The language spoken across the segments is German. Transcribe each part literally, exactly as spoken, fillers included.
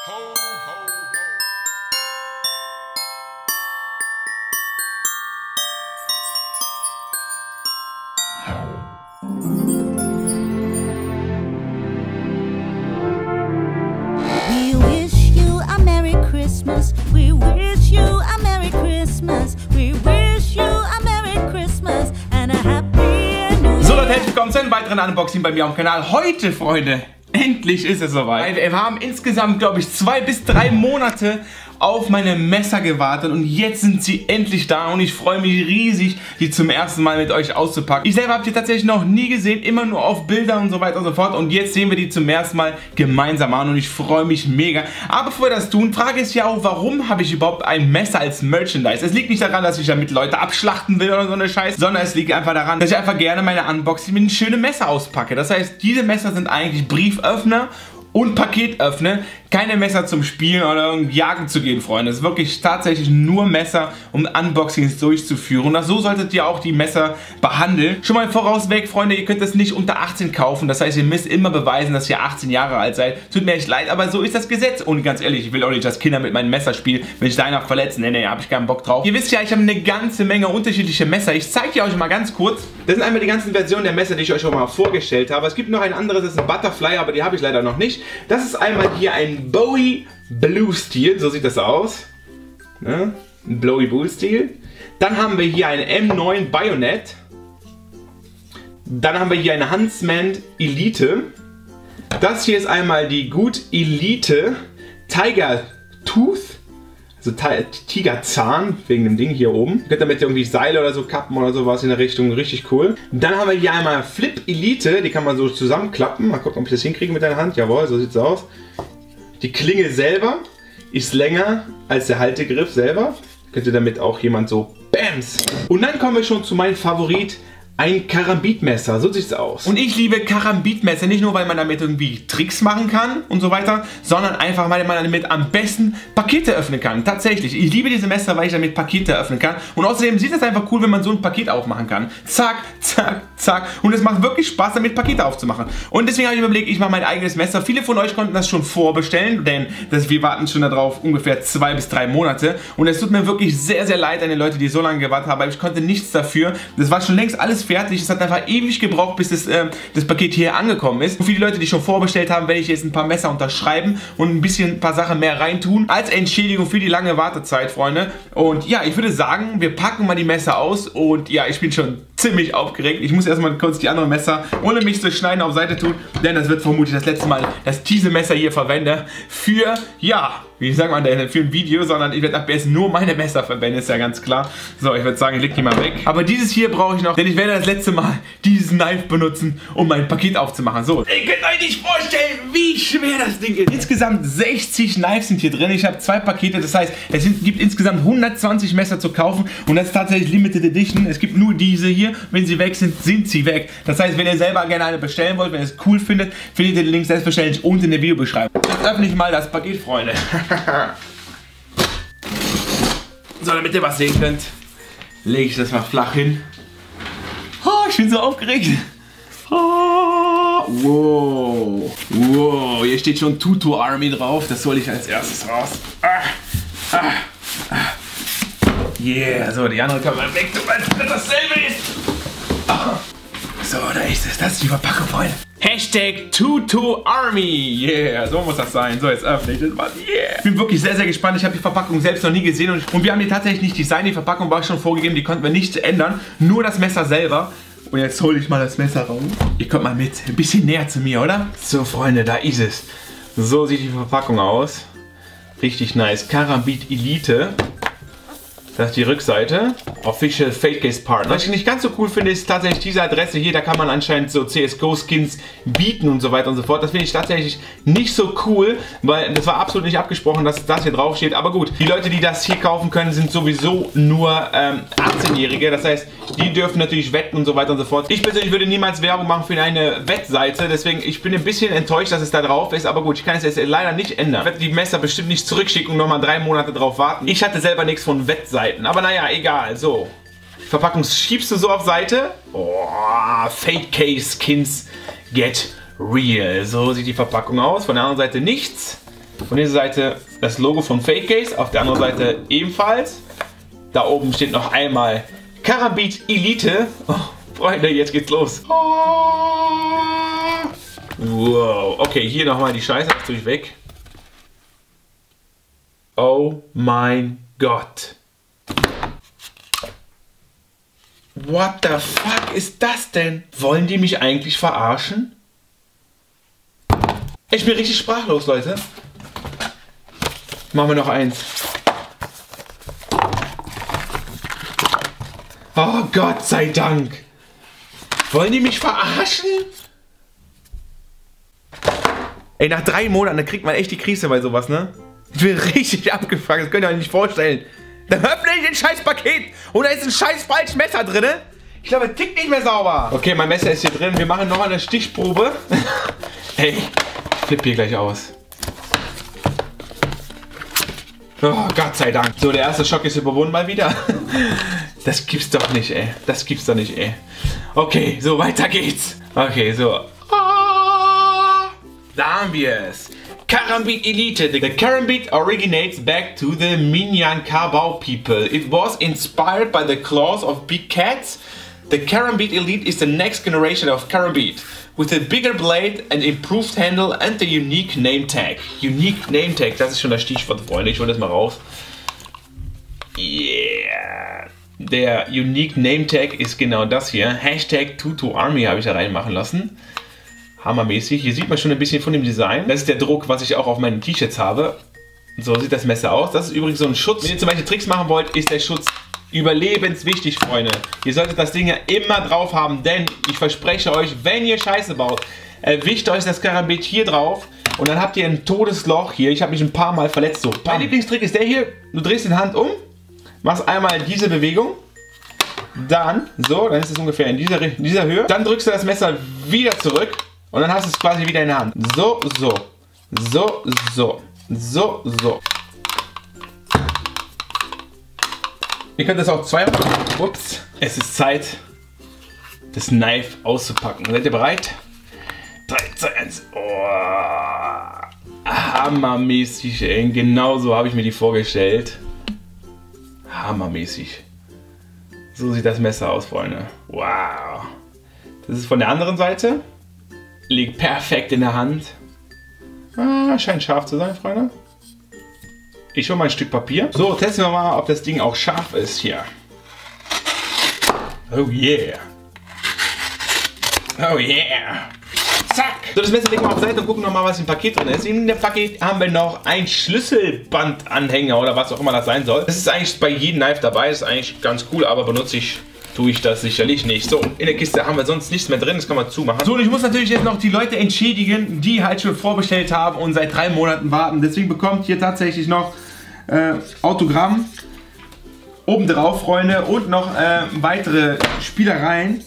Ho, ho, We wish you a Merry Christmas. We wish you a Merry Christmas. We wish you a Merry Christmas and a Happy New Year. So Leute, herzlich willkommen zu einem weiteren Unboxing bei mir auf dem Kanal. Heute, Freunde, endlich ist es soweit. Wir haben insgesamt, glaube ich, zwei bis drei Monate auf meine Messer gewartet und jetzt sind sie endlich da und ich freue mich riesig, die zum ersten Mal mit euch auszupacken. Ich selber habe die tatsächlich noch nie gesehen, immer nur auf Bildern und so weiter und so fort und jetzt sehen wir die zum ersten Mal gemeinsam an und ich freue mich mega. Aber bevor wir das tun, Frage ist ja auch, warum habe ich überhaupt ein Messer als Merchandise? Es liegt nicht daran, dass ich damit Leute abschlachten will oder so eine Scheiße, sondern es liegt einfach daran, dass ich einfach gerne meine Unboxing mit einem schönen Messer auspacke. Das heißt, diese Messer sind eigentlich Brieföffner und Paketöffner, keine Messer zum Spielen oder jagen zu gehen, Freunde. Es ist wirklich tatsächlich nur Messer, um Unboxings durchzuführen. Und so solltet ihr auch die Messer behandeln. Schon mal vorausweg, Freunde, ihr könnt das nicht unter achtzehn kaufen. Das heißt, ihr müsst immer beweisen, dass ihr achtzehn Jahre alt seid. Tut mir echt leid, aber so ist das Gesetz. Und ganz ehrlich, ich will auch nicht, dass Kinder mit meinem Messer spielen, wenn ich da einen verletzen. Nee, nee, hab ich keinen Bock drauf. Ihr wisst ja, ich habe eine ganze Menge unterschiedliche Messer. Ich zeige euch mal ganz kurz. Das sind einmal die ganzen Versionen der Messer, die ich euch schon mal vorgestellt habe. Es gibt noch ein anderes, das ist ein Butterfly, aber die habe ich leider noch nicht. Das ist einmal hier ein Bowie Blue Steel, so sieht das aus. Ne? Ein Bowie Blue Steel. Dann haben wir hier eine M neun Bayonet. Dann haben wir hier eine Huntsman Elite. Das hier ist einmal die Good Elite Tiger Tooth. Also Tigerzahn, wegen dem Ding hier oben. Ihr könnt damit irgendwie Seile oder so kappen oder sowas in der Richtung, richtig cool. Dann haben wir hier einmal Flip Elite, die kann man so zusammenklappen. Mal gucken, ob ich das hinkriege mit der Hand. Jawohl, so sieht es aus. Die Klinge selber ist länger als der Haltegriff selber. Könnte damit auch jemand so Bams. Und dann kommen wir schon zu meinem Favorit. Ein Karambitmesser, so sieht es aus. Und ich liebe Karambitmesser, nicht nur, weil man damit irgendwie Tricks machen kann und so weiter, sondern einfach, weil man damit am besten Pakete öffnen kann. Tatsächlich, ich liebe diese Messer, weil ich damit Pakete öffnen kann. Und außerdem sieht es einfach cool, wenn man so ein Paket aufmachen kann. Zack, zack, zack. Und es macht wirklich Spaß, damit Pakete aufzumachen. Und deswegen habe ich mir überlegt, ich mache mein eigenes Messer. Viele von euch konnten das schon vorbestellen, denn das, wir warten schon darauf ungefähr zwei bis drei Monate. Und es tut mir wirklich sehr, sehr leid an die Leute, die so lange gewartet haben, weil ich konnte nichts dafür. Das war schon längst alles fertig. Es hat einfach ewig gebraucht, bis das, äh, das Paket hier angekommen ist. Und für die Leute, die schon vorbestellt haben, werde ich jetzt ein paar Messer unterschreiben und ein bisschen ein paar Sachen mehr reintun. Als Entschädigung für die lange Wartezeit, Freunde. Und ja, ich würde sagen, wir packen mal die Messer aus. Und ja, ich bin schon ziemlich aufgeregt. Ich muss erstmal kurz die anderen Messer, ohne mich zu schneiden, auf Seite tun. Denn das wird vermutlich das letzte Mal, dass ich diese Messer hier verwende. Für, ja, wie sagt man denn, für ein Video, sondern ich werde ab jetzt nur meine Messer verwenden, ist ja ganz klar. So, ich würde sagen, ich leg die mal weg. Aber dieses hier brauche ich noch, denn ich werde das letzte Mal dieses Knife benutzen, um mein Paket aufzumachen. So, ihr könnt euch nicht vorstellen, wie schwer das Ding ist. Insgesamt sechzig Knives sind hier drin. Ich habe zwei Pakete, das heißt, es sind, gibt insgesamt hundertzwanzig Messer zu kaufen und das ist tatsächlich Limited Edition. Es gibt nur diese hier. Wenn sie weg sind, sind sie weg. Das heißt, wenn ihr selber gerne eine bestellen wollt, wenn ihr es cool findet, findet ihr den Link selbstverständlich unten in der Videobeschreibung. Jetzt öffne ich mal das Paket, Freunde. So, damit ihr was sehen könnt, lege ich das mal flach hin. Oh, ich bin so aufgeregt. Oh, wow. Wow, hier steht schon Tutu Army drauf. Das soll ich als erstes raus. Ah, ah, ah. Yeah, so, die andere kann man weg, weil das dasselbe ist. Ah. So, da ist es. Das ist die Verpackung, Freunde. Hashtag Tutu Army. Yeah, so muss das sein. So, jetzt öffne ich das mal. Yeah. Ich bin wirklich sehr, sehr gespannt. Ich habe die Verpackung selbst noch nie gesehen. Und, und wir haben die tatsächlich nicht designt. Die Verpackung war schon vorgegeben. Die konnten wir nicht ändern. Nur das Messer selber. Und jetzt hole ich mal das Messer raus. Ihr kommt mal mit. Ein bisschen näher zu mir, oder? So, Freunde, da ist es. So sieht die Verpackung aus. Richtig nice. Karambit Elite. Das ist die Rückseite. Official Fate Case Partner. Was ich nicht ganz so cool finde, ist tatsächlich diese Adresse hier. Da kann man anscheinend so C S G O Skins bieten und so weiter und so fort. Das finde ich tatsächlich nicht so cool, weil das war absolut nicht abgesprochen, dass das hier drauf steht. Aber gut, die Leute, die das hier kaufen können, sind sowieso nur ähm, achtzehnjährige. Das heißt, die dürfen natürlich wetten und so weiter und so fort. Ich persönlich würde niemals Werbung machen für eine Wettseite. Deswegen, ich bin ein bisschen enttäuscht, dass es da drauf ist. Aber gut, ich kann es jetzt leider nicht ändern. Ich werde die Messer bestimmt nicht zurückschicken und nochmal drei Monate drauf warten. Ich hatte selber nichts von Wettseiten. Aber naja, egal. So. Verpackung schiebst du so auf Seite. Oh, Fate Case Skins Get Real. So sieht die Verpackung aus. Von der anderen Seite nichts. Von dieser Seite das Logo von Fake Case, auf der anderen Seite ebenfalls. Da oben steht noch einmal Karambit Elite. Oh, Freunde, jetzt geht's los. Wow. Okay, hier nochmal die Scheiße natürlich weg. Oh mein Gott. What the fuck ist das denn? Wollen die mich eigentlich verarschen? Ich bin richtig sprachlos, Leute. Machen wir noch eins. Oh Gott sei Dank. Wollen die mich verarschen? Ey, nach drei Monaten, da kriegt man echt die Krise bei sowas, ne? Ich bin richtig abgefuckt, das könnt ihr euch nicht vorstellen. Dann öffne ich den scheiß Paket und da ist ein scheiß falsches Messer drin. Ich glaube, es tickt nicht mehr sauber. Okay, mein Messer ist hier drin. Wir machen nochmal eine Stichprobe. Hey, ich flippe hier gleich aus. Oh, Gott sei Dank. So, der erste Schock ist überwunden mal wieder. Das gibt's doch nicht, ey. Das gibt's doch nicht, ey. Okay, so, weiter geht's. Okay, so. Da haben wir es. Karambit Elite. The Karambit originates back to the Minangkabau people. It was inspired by the claws of big cats. The Karambit Elite is the next generation of Karambit, with a bigger blade, an improved handle and the unique name tag. Unique Name Tag, das ist schon das Stichwort, Freunde. Ich hole das mal raus. Yeah. Der Unique Name Tag ist genau das hier. Hashtag Tutu Army habe ich da reinmachen lassen. Hammermäßig. Hier sieht man schon ein bisschen von dem Design. Das ist der Druck, was ich auch auf meinen T-Shirts habe. So sieht das Messer aus. Das ist übrigens so ein Schutz. Wenn ihr zum Beispiel Tricks machen wollt, ist der Schutz überlebenswichtig, Freunde. Ihr solltet das Ding ja immer drauf haben, denn ich verspreche euch, wenn ihr Scheiße baut, erwischt euch das Karambit hier drauf und dann habt ihr ein Todesloch hier. Ich habe mich ein paar Mal verletzt. So, mein Lieblingstrick ist der hier. Du drehst die Hand um, machst einmal diese Bewegung, dann, so, dann ist es ungefähr in dieser, in dieser Höhe. Dann drückst du das Messer wieder zurück. Und dann hast du es quasi wieder in der Hand. So, so, so, so, so, so. Ihr könnt das auch zwei machen. Ups. Es ist Zeit, das Knife auszupacken. Seid ihr bereit? drei, zwei, eins. Oh. Hammermäßig, ey. Genau so habe ich mir die vorgestellt. Hammermäßig. So sieht das Messer aus, Freunde. Wow. Das ist von der anderen Seite. Liegt perfekt in der Hand. Ah, scheint scharf zu sein, Freunde. Ich hole mal ein Stück Papier. So, testen wir mal, ob das Ding auch scharf ist hier. Oh yeah. Oh yeah. Zack. So, das Messer legen wir auf Seite und gucken nochmal, was im Paket drin ist. In dem Paket haben wir noch ein Schlüsselbandanhänger oder was auch immer das sein soll. Das ist eigentlich bei jedem Knife dabei. Das ist eigentlich ganz cool, aber benutze ich... tue ich das sicherlich nicht. So, in der Kiste haben wir sonst nichts mehr drin, das kann man zumachen. So, und ich muss natürlich jetzt noch die Leute entschädigen, die halt schon vorbestellt haben und seit drei Monaten warten. Deswegen bekommt hier tatsächlich noch äh, Autogramm obendrauf, Freunde, und noch äh, weitere Spielereien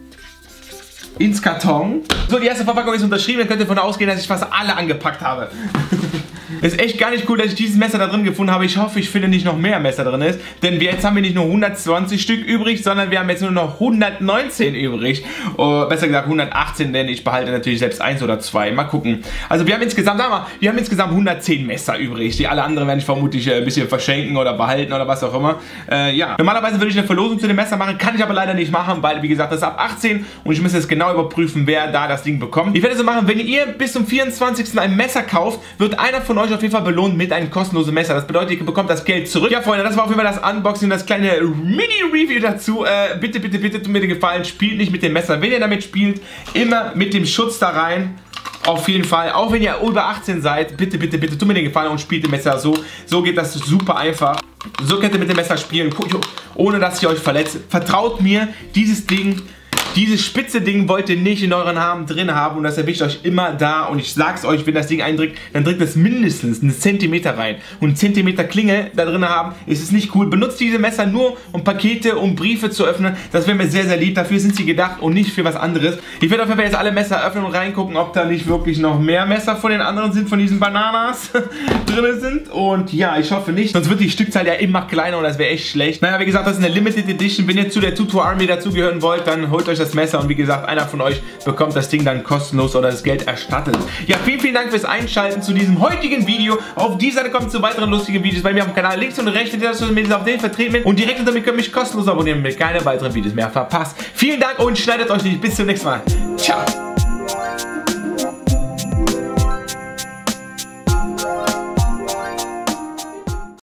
ins Karton. So, die erste Verpackung ist unterschrieben, dann könnt ihr davon ausgehen, dass ich fast alle angepackt habe. Ist echt gar nicht cool, dass ich dieses Messer da drin gefunden habe. Ich hoffe, ich finde nicht noch mehr Messer drin ist. Denn wir, jetzt haben wir nicht nur hundertzwanzig Stück übrig, sondern wir haben jetzt nur noch hundertneunzehn übrig. Oh, besser gesagt hundertachtzehn, denn ich behalte natürlich selbst eins oder zwei. Mal gucken. Also wir haben insgesamt, sagen wir mal, wir haben insgesamt hundertzehn Messer übrig. Die alle anderen werde ich vermutlich äh, ein bisschen verschenken oder behalten oder was auch immer. Äh, ja, normalerweise würde ich eine Verlosung zu dem Messer machen, kann ich aber leider nicht machen, weil, wie gesagt, das ist ab achtzehn und ich muss jetzt genau überprüfen, wer da das Ding bekommt. Ich werde es so machen, wenn ihr bis zum vierundzwanzigsten ein Messer kauft, wird einer von euch auf jeden Fall belohnt mit einem kostenlosen Messer. Das bedeutet, ihr bekommt das Geld zurück. Ja, Freunde, das war auf jeden Fall das Unboxing, das kleine Mini-Review dazu. Äh, bitte, bitte, bitte, tut mir den Gefallen, spielt nicht mit dem Messer. Wenn ihr damit spielt, immer mit dem Schutz da rein. Auf jeden Fall, auch wenn ihr über achtzehn seid, bitte, bitte, bitte, tut mir den Gefallen und spielt dem Messer so. So geht das super einfach. So könnt ihr mit dem Messer spielen, ohne dass ihr euch verletzt. Vertraut mir, dieses Ding... Dieses spitze Ding wollt ihr nicht in euren Armen drin haben und das erwischt euch immer da. Und ich sag's euch, wenn das Ding eindrückt, dann drückt es mindestens einen Zentimeter rein. Und einen Zentimeter Klinge da drin haben, ist es nicht cool. Benutzt diese Messer nur, um Pakete, um Briefe zu öffnen. Das wäre mir sehr, sehr lieb. Dafür sind sie gedacht und nicht für was anderes. Ich werde auf jeden Fall jetzt alle Messer öffnen und reingucken, ob da nicht wirklich noch mehr Messer von den anderen sind, von diesen Bananas drin sind. Und ja, ich hoffe nicht. Sonst wird die Stückzahl ja immer kleiner und das wäre echt schlecht. Naja, wie gesagt, das ist eine Limited Edition. Wenn ihr zu der Tutu Army dazugehören wollt, dann holt euch euch das Messer und wie gesagt, einer von euch bekommt das Ding dann kostenlos oder das Geld erstattet. Ja, vielen, vielen Dank fürs Einschalten zu diesem heutigen Video. Auf dieser Seite kommt zu weiteren lustigen Videos bei mir auf dem Kanal. Links und rechts, dass ihr auf den vertreten bin. Und direkt unter mir könnt ihr mich kostenlos abonnieren, damit ihr keine weiteren Videos mehr verpasst. Vielen Dank und schneidet euch nicht. Bis zum nächsten Mal. Ciao.